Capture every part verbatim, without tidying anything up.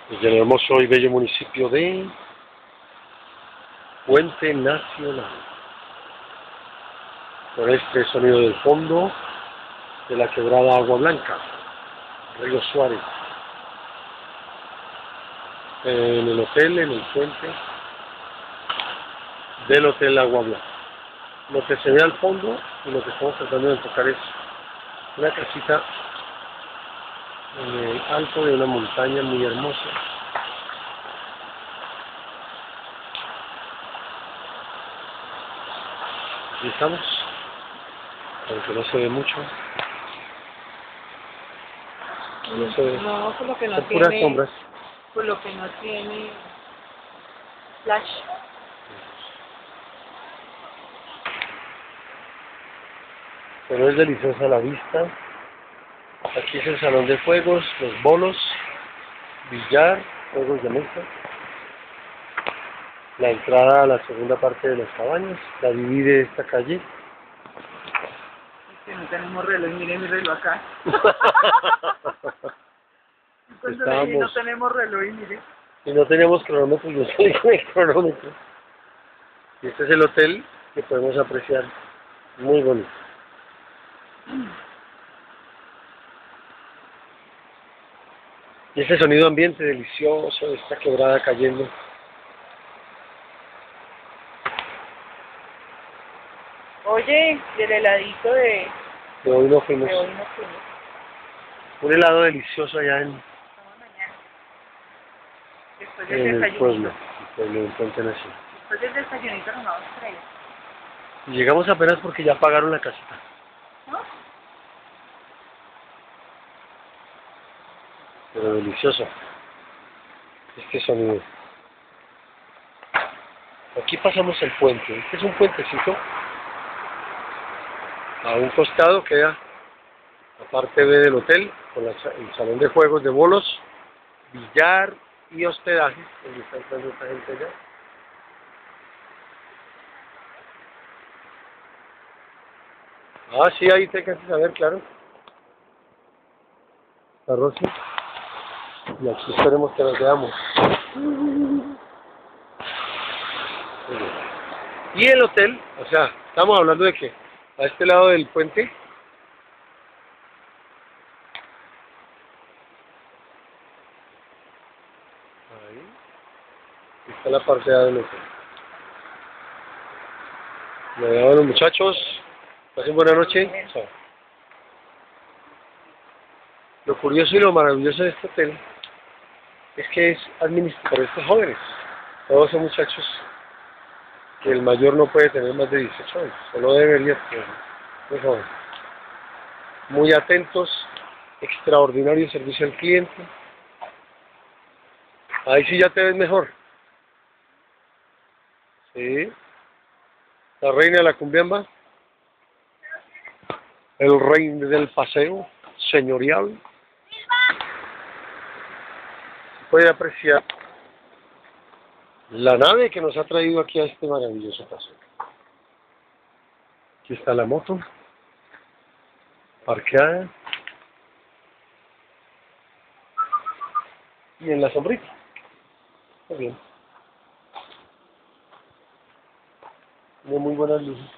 Desde el hermoso y bello municipio de Puente Nacional. Por este sonido del fondo de la quebrada Agua Blanca, Río Suárez. En el hotel, en el puente del Hotel Agua Blanca. Lo que se ve al fondo y lo que estamos tratando de enfocar es una casita en el alto de una montaña muy hermosa. Aquí estamos, aunque no se ve mucho. No se ve. No, por lo que no Son tiene, puras sombras. por lo que no tiene flash. Pero es deliciosa la vista. Aquí es el salón de juegos, los bolos, billar, juegos de mesa. La entrada a la segunda parte de las cabañas, la divide esta calle. Es que no tenemos reloj, mire mi reloj acá. Cuando le dije, no tenemos reloj y mire. Y no teníamos cronómetro, yo salí con el cronómetro. Y este es el hotel que podemos apreciar, muy bonito. Y ese sonido ambiente delicioso de esta quebrada cayendo. Oye, y el heladito de... De hoy no fuimos. De hoy no fuimos. Un helado delicioso allá en, Estamos mañana. Después del en el desayunito. pueblo, el pueblo del Puente Nacional. Después del desayunito nos vamos a traer. Y llegamos apenas porque ya pagaron la casita. ¿No? Pero delicioso. Este sonido. Aquí pasamos el puente. Este es un puentecito. A un costado queda la parte B del hotel, con la, el salón de juegos de bolos, billar y hospedaje, donde está entrando esta gente allá. Ah, sí, ahí te alcanzas a ver, claro. La Rosy. Y aquí esperemos que nos veamos. Y el hotel, o sea, estamos hablando de que a este lado del puente ahí está la parte A del hotel. Me llaman los muchachos, pasen buena noche. Chao. Lo curioso y lo maravilloso de este hotel es que es administrado por estos jóvenes. Todos son muchachos que el mayor no puede tener más de dieciocho años, solo debería tener muy joven. Muy atentos, extraordinario servicio al cliente. Ahí sí ya te ves mejor. Sí. La reina de la cumbiamba. El rey del paseo señorial. Puede apreciar la nave que nos ha traído aquí a este maravilloso paseo. Aquí está la moto, parqueada, y en la sombrita. Muy bien. Tiene muy buenas luces.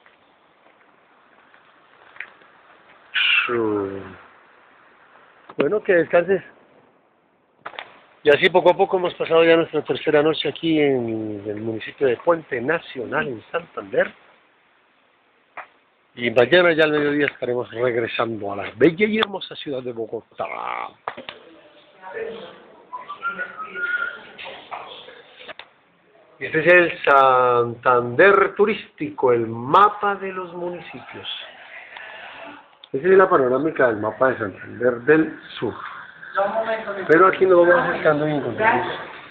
Bueno, que descanses. Y así poco a poco hemos pasado ya nuestra tercera noche aquí en el municipio de Puente Nacional, en Santander. Y mañana ya al mediodía estaremos regresando a la bella y hermosa ciudad de Bogotá. Este es el Santander turístico, el mapa de los municipios. Esa es la panorámica del mapa de Santander del Sur. Pero aquí nos vamos acercando y encontramos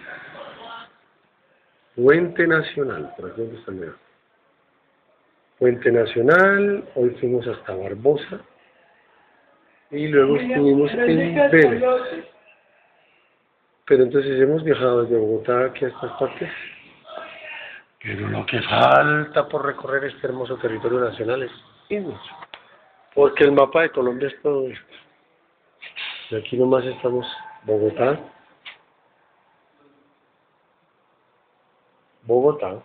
Puente Nacional, por aquí donde está el medio. Puente Nacional, hoy fuimos hasta Barbosa y luego estuvimos en Vélez. Pero entonces hemos viajado desde Bogotá aquí a estas partes. Pero lo que falta por recorrer este hermoso territorio nacional es inmenso. Porque el mapa de Colombia es todo esto. Y aquí nomás estamos Bogotá, Bogotá.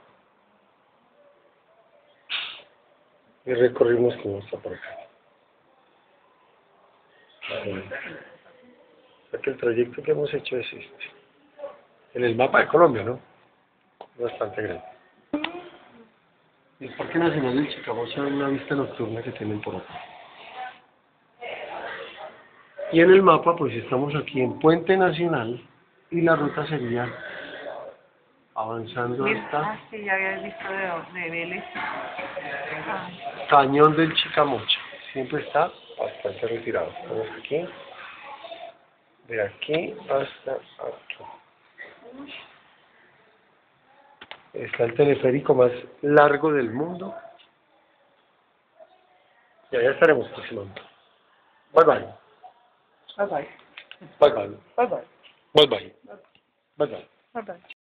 Y recorrimos como hasta por acá. Bueno, o sea que el trayecto que hemos hecho es este. En el mapa de Colombia, ¿no? Bastante grande. El Parque Nacional del Chicamocha es una vista nocturna que tienen por acá. Y en el mapa, pues estamos aquí en Puente Nacional y la ruta sería avanzando hasta Ah, sí, ya había visto de, de Vélez. Ah, Cañón del Chicamocha. Siempre está bastante retirado. Estamos aquí, de aquí hasta aquí. Está el teleférico más largo del mundo. Y allá estaremos próximamente. Bye bye. bye bye. Bye bye. Bye bye. Bye bye. Bye bye. Bye bye.